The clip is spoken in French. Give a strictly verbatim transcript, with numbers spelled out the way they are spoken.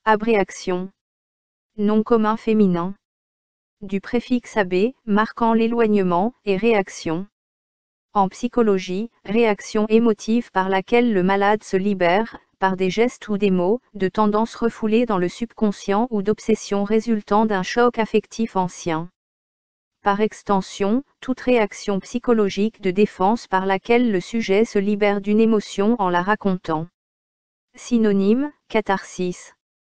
Abréaction. Nom commun féminin. Du préfixe ab, marquant l'éloignement, et réaction. En psychologie, réaction émotive par laquelle le malade se libère, par des gestes ou des mots, de tendances refoulées dans le subconscient ou d'obsessions résultant d'un choc affectif ancien. Par extension, toute réaction psychologique de défense par laquelle le sujet se libère d'une émotion en la racontant. Synonyme, catharsis.